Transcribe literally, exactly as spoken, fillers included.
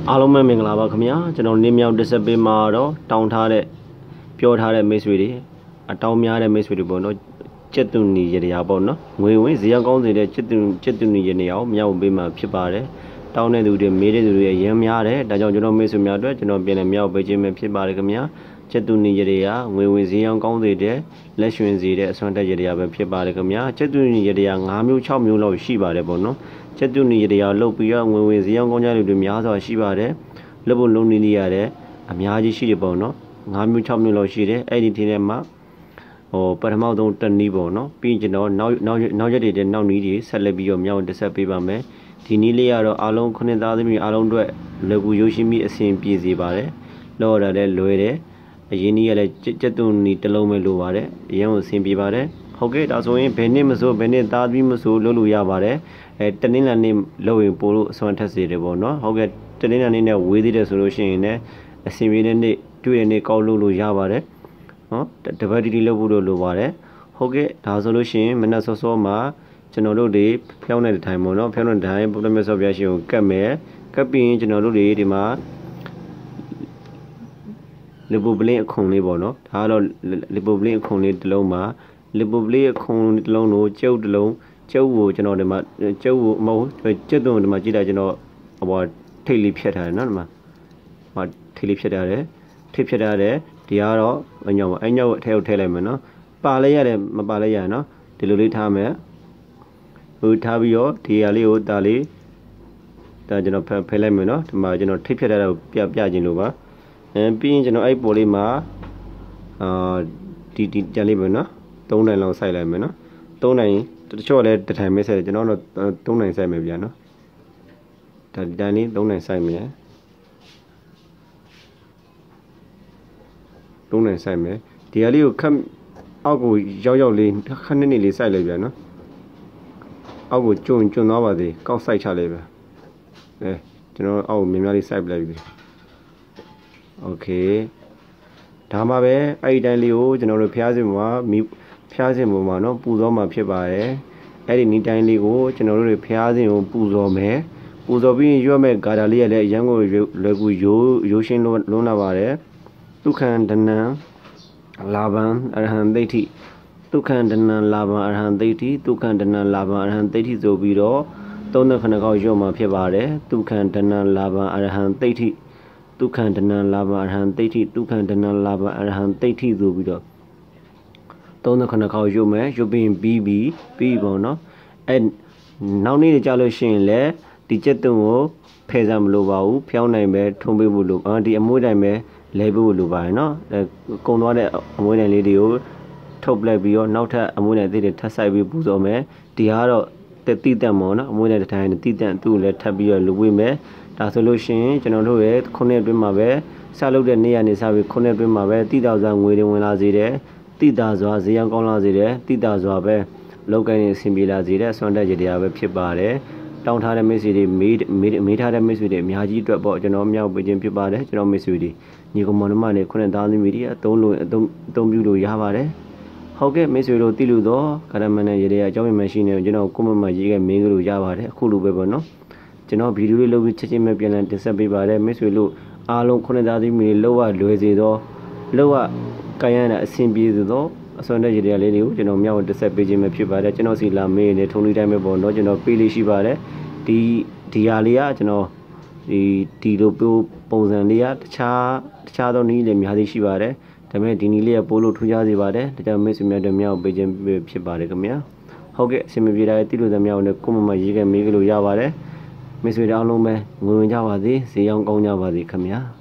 အားလုံးပဲမင်္ဂလာပါခင်ဗျာကျွန်တော်နေမြောင်တစ်ဆက်ပေးမှာတော့တောင်းထားတဲ့ပြောထားတဲ့မိတ်ဆွေတွေအတောင်းများတဲ့မိတ်ဆွေတွေပေါ့နော်ကျက်တူနီရတရားပေါ့နော်ငွေဝင်ဇေယျကောင်းစေတဲ့ကျက်တူကျက်တူနီရနေအောင်မြောက်ပေးမှာဖြစ်ပါတယ်တောင်းတဲ့သူတွေမေးတဲ့သူတွေအရင်များတယ်ဒါကြောင့်ကျွန်တော်မိတ်ဆွေများအတွက်ကျွန်တော်ပြန်လည်မြောက်ပေးခြင်းပဲဖြစ်ပါတယ်ခင်ဗျာကျက်တူနီရတရားငွေဝင်ဇေယျကောင်းစေတဲ့လက်ရွှင်စေတဲ့အစွမ်းတက်ရတရားပဲဖြစ်ပါတယ်ခင်ဗျာကျက်တူနီရတရား၅မျိုး၆မျိုးလောက်ရှိပါတယ်ပေါ့နော်ကျက်တူနီရတရားလုတ်ပြီးတော့ငွေဝင်ဇေယျကောင်းကြတဲ့လူတွေများစွာရှိပါတယ်လက်ဖို့လုံးနေနေရတဲ့အများကြီးရှိတယ်ပေါ့နော်၅မျိုး၆မျိုးလောက်ရှိတယ်အဲ့ဒီทีထဲမှာဟိုပထမဆုံးတနည်းပေါ့နော်ပြီးကျွန်တော်နောက်နောက်နောက်ရက်တွေတဲ့နောက်နည်းတွေဆက်လက်ပြီးတော့မြောက်တက်ဆက်ပေးပါမယ်ဒီနည်းလေးကတော့အားလုံးခုနှစ်သားသမီးအားလုံးအတွက်လွယ်ကူရိုးရှင်းပြီးအဆင်ပြေစေပါတယ်လောရတဲ့လွယ်တယ်အရင်နည်းကလည်းကျက်တူနီတစ်လုံးပဲလိုပါတယ်အရင်ကိုအဆင်ပြေပါတယ်ဟုတ်ကဲ့ဒါဆိုရင်ဘယ်နှစ်မဆိုဘယ်နှစ်သားသမီးမဆိုလုပ်လို့ရပါတယ်အဲတနင်္လာနေ့လုပ်ရင်ပို့လို့အစွမ်းထက်စေတယ်ပေါ့နော်ဟုတ်ကဲ့တနင်္လာနေ့နဲ့ဝေးသေးတယ်ဆိုလို့ရှိရင်လည်းအစီအပြေတဲ့နေ့တွေ့တဲ့နေ့ကောက်လို့လို့ရပါတယ်နော်တပတ်တီတီလုပ်ဖို့လို့လိုပါတယ်ဟုတ်ကဲ့ဒါဆိုလို့ရှိရင်မနက်စောစောမှာကျွန်တော်တို့တွေဖျောင်းတဲ့ထိုင်ပေါ့နော်ဖျောင်းတဲ့ထိုင်ပုဒ်မြတ်စောပြရှင်ကိုကတ်မယ်ကတ်ပြီးရင်ကျွန်တော်တို့တွေဒီမှာလီပိုပလင်းအခုံလေးပေါ့နော်ဒါကတော့လီပိုပလင်းအခုံလေးတစ်လုံးမှာလီပိုပလင်းအခုံတစ်လုံးကိုကျုပ်တစ်လုံးကျုပ်ကိုကျွန်တော်ဒီမှာကျုပ်ကိုမဟုတ်ကျက်သွင်းဒီမှာကြည့်တာကျွန်တော်ဟိုထိတ်လေးဖြတ်ထားတယ်နော်ဒီမှာဟောထိတ်လေးဖြတ်ထားတယ်ထိတ်ဖြတ်ထားတယ်ဒီကတော့အညောင်းအညောင်းအထဲကိုထည့်လိုက်မယ်နော်ပါလဲရတယ်မပါလဲရနော်ဒီလိုလေးထားမယ်ဟိုထားပြီးတော့ဒီဟာလေးကိုဒါလေးဒါကျွန်တော်ဖယ်ဖယ်လိုက်မယ်နော်ဒီမှာကျွန်တော်ထိတ်ဖြတ်ထားတာကိုပြပြခြင်းလို့ပါအဲပြီးရင်ကျွန်တော်အဲ့ပေါ်လေးမှာအာဒီဒီကြလေးပဲနော်၃နိုင်လောက်စိုက်လိုက်မယ်နော်၃နိုင်တချို့လည်းတစ်ထိုင်မဲဆက်တယ်ကျွန်တော်တော့၃နိုင်စိုက်မယ်ဗျာနော်ဒါဒီတိုင်းလေး၃နိုင်စိုက်မယ်၃နိုင်စိုက်မယ်ဒီဟာလေးကိုခက်အောက်ကိုရောက်ရောက်လေးခက်နေနေလေးစိုက်လိုက်ဗျာနော်အောက်ကိုကျွန်းကျွန်းသွားပါသေးကောက်စိုက်ချလိုက်ဗျာအဲကျွန်တော်အောက်ကိုမြင်များလေးစိုက်ပလိုက်ပြီโอเคဒါမှပဲအဲ့ဒီတိုင်းလေးကိုကျွန်တော်တို့ဖျားစင်မှာမိဖျားစင်ပေါ်မှာเนาะပူဇော်မှာဖြစ်ပါတယ်အဲ့ဒီနီးတိုင်းလေးကိုကျွန်တော်တို့တွေဖျားစင်ကိုပူဇော်မယ်ပူဇော်ပြီးရွတ်မဲ့ဂါထာလေးရလည်းအရန်ကိုလွယ်ကူရိုးရိုးရှင်းလုံးလာပါတယ်ဒုက္ခဒနံလာဘံအရဟံဒိဋ္ဌိဒုက္ခဒနံလာဘံအရဟံဒိဋ္ဌိဒုက္ခဒနံလာဘံအရဟံဒိဋ္ဌိဆိုပြီးတော့သုံးသက်ခဏကောက်ရွတ်မှာဖြစ်ပါတယ်ဒုက္ခဒနံလာဘံအရဟံဒိဋ္ဌိဒုက္ခဒနံလာဘံအရဟံဒိဋ္ဌိဒုက္ခဒနံလာဘံအရဟံဒိဋ္ဌိဆိုပြီးတော့သုံးသက်ခဏကောက်ရွတ်မယ်ရွတ်ပြီးပြီးပြီးပြီးပေါ့နော်အဲနောက်နေ့ကြလို့ရှိရင်လည်းဒီကျက်သွင်းကိုဖယ်စားမလို့ပါဘူးဖျောင်းနိုင်ပဲထုံးပေးဖို့လို့အာဒီအမွှေးတိုင်းပဲလဲပေးဖို့လိုပါတယ်နော်အဲကုံသွားတဲ့အမွှေးတိုင်းလေးတွေကိုထုတ်ပလိုက်ပြီးတော့နောက်ထပ်အမွှေးတိုင်းသေးတွေထပ်ဆိုင်ပြီးပူဇော်မယ်ဒီကတော့တိတက်မော်နော်အမွှေးတိုင်းတစ်တိုင်းတိတက်သူ့ကိုလည်းထပ်ပြီးတော့လူဝေးမယ်ဒါဆိုလို့ရှိရင်ကျွန်တော်တို့ရဲ့ခုနှစ်အတွင်းမှာပဲစလုပ်တဲ့နေ့ကနေစပြီးခုနှစ်အတွင်းမှာပဲတိတောက်စားငွေတွေဝင်လာစေတယ်တိတာစွာဈေးရောင်းကောင်းလာစေတယ်တိတာစွာပဲလောက်ကိုင်းနေအဆင်ပြေလာစေတဲ့ဆွမ်းတက်ကြတရားပဲဖြစ်ပါတယ်တောင်းထားတဲ့မိတ်ဆွေတွေမေးမေးထားတဲ့မိတ်ဆွေတွေအများကြီးအတွက်ပေါ့ကျွန်တော်မြောက်ပေးခြင်းဖြစ်ပါတယ်ကျွန်တော်မိတ်ဆွေတွေညီကောင်မောင်နှမတွေခုနှစ်သားသမီးတွေအသုံးလို့အသုံးအသုံးပြုလို့ရပါတယ်ဟုတ်ကဲ့မိတ်ဆွေတို့တိလို့တော့ကာရမန်နဲ့ရေတွေအကြောင်းမှရှိနေကျွန်တော်ကိုမမရေးခဲ့မင်းကလို့ရပါတယ်အခုလိုပဲပေါ့နော်ကျွန်တော်ဗီဒီယိုလေးလုပ်ပြီးချက်ချင်းပဲပြန်လည်တင်ဆက်ပေးပါတယ်မိတ်ဆွေတို့အားလုံးခုနှစ်သားသမီးတွေလောက်ရလွယ်စေသောလောက်ရကိုင်းရတဲ့အဆင်ပြေစေသောအစွမ်းတဲ့ရေတွေလေးတွေကိုကျွန်တော်မြောက်တင်ဆက်ပေးခြင်းပဲဖြစ်ပါတယ်ကျွန်တော်စီလာမေးနေထုံးလေးတိုင်းပဲပေါ့နော်ကျွန်တော်ပေးလေးရှိပါတယ်ဒီဒီဟာလေးကကျွန်တော်ဒီဒီလိုပုံစံလေးကတခြားတခြားသောနည်းတွေအများကြီးရှိပါတယ်ဒါပေမဲ့ဒီနည်းလေးကပိုးလို့ထူးခြားစေပါတယ်ဒါကြောင့်မိတ်ဆွေများတို့မြောက်ပေးခြင်းဖြစ်ပါတယ်ခင်ဗျာဟုတ်ကဲ့အဆင်ပြေတာတိလို့သမျှနဲ့ကိုမမရေးခဲ့မေးကြလို့ရပါတယ်မိတ်ဆွေတို့အားလုံးပဲငွေဝင်ကြပါစေဈေးရောင်းကောင်းကြပါစေခင်ဗျာ